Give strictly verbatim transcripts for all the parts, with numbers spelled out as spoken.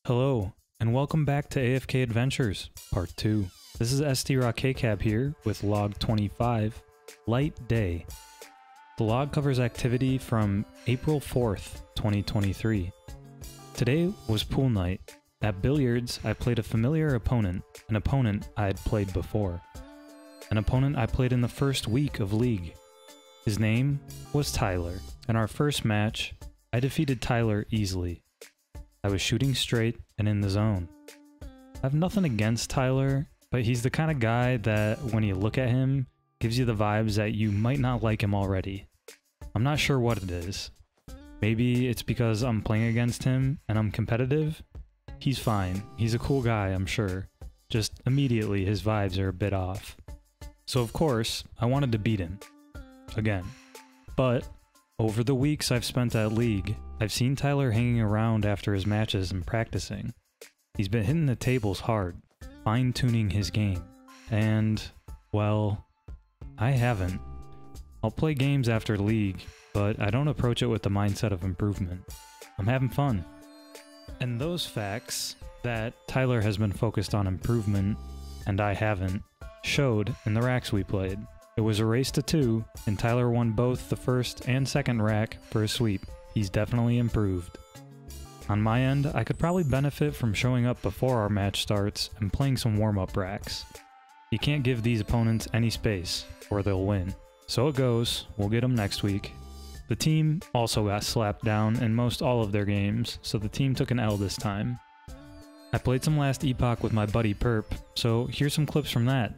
Hello, and welcome back to A F K Adventures, Part two. This is S T Rock K-Cab here with Log twenty-five, Light Day. The log covers activity from April fourth, twenty twenty-three. Today was pool night. At billiards, I played a familiar opponent, an opponent I had played before. An opponent I played in the first week of League. His name was Tyler. In our first match, I defeated Tyler easily. I was shooting straight and in the zone. I have nothing against Tyler, but he's the kind of guy that when you look at him, gives you the vibes that you might not like him already. I'm not sure what it is. Maybe it's because I'm playing against him and I'm competitive. He's fine. He's a cool guy, I'm sure. Just immediately his vibes are a bit off. So of course, I wanted to beat him. Again. But over the weeks I've spent at League, I've seen Tyler hanging around after his matches and practicing. He's been hitting the tables hard, fine-tuning his game. And, well, I haven't. I'll play games after League, but I don't approach it with the mindset of improvement. I'm having fun. And those facts, that Tyler has been focused on improvement, and I haven't, showed in the racks we played. It was a race to two, and Tyler won both the first and second rack for a sweep. He's definitely improved. On my end, I could probably benefit from showing up before our match starts and playing some warm-up racks. You can't give these opponents any space, or they'll win. So it goes, we'll get them next week. The team also got slapped down in most all of their games, so the team took an L this time. I played some Last Epoch with my buddy Perp, so here's some clips from that.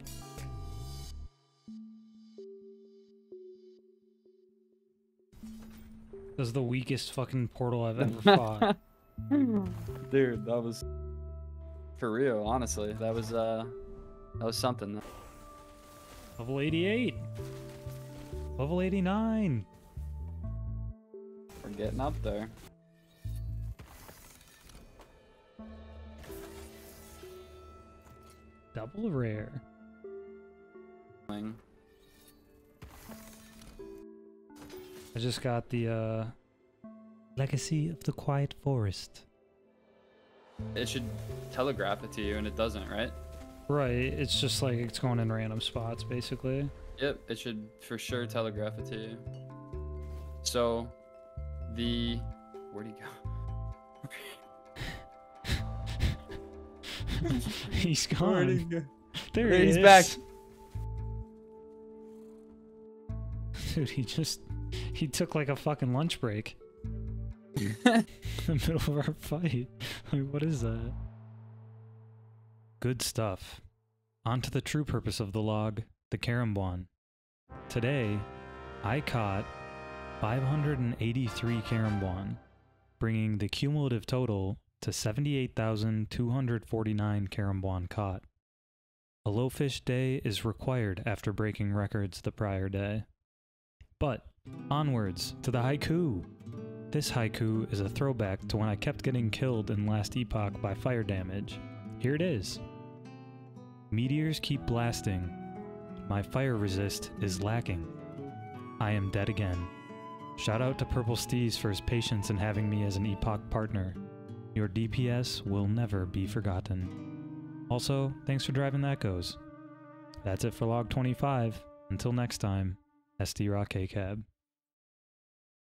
This is the weakest fucking portal I've ever fought. Dude, that was for real, honestly. That was uh that was something. Level eighty-eight. Level eighty-nine. We're getting up there. Double rare. I just got the uh Legacy of the Quiet Forest. It should telegraph it to you and it doesn't, right? Right, it's just like it's going in random spots basically. Yep, it should for sure telegraph it to you. So the where'd he go? He's gone. Where'd he go? There he he he's is. back. Dude, he just he took like a fucking lunch break. In the middle of our fight. Like, what is that? Good stuff. On to the true purpose of the log, the Karambwan. Today, I caught five hundred eighty-three Karambwan, bringing the cumulative total to seventy-eight thousand two hundred forty-nine Karambwan caught. A low fish day is required after breaking records the prior day. But onwards to the haiku! This haiku is a throwback to when I kept getting killed in Last Epoch by fire damage. Here it is. Meteors keep blasting. My fire resist is lacking. I am dead again. Shout out to Purple Steez for his patience in having me as an Epoch partner. Your D P S will never be forgotten. Also, thanks for driving the Echoes. That's it for Log twenty-five. Until next time, S T Rock K-Cab.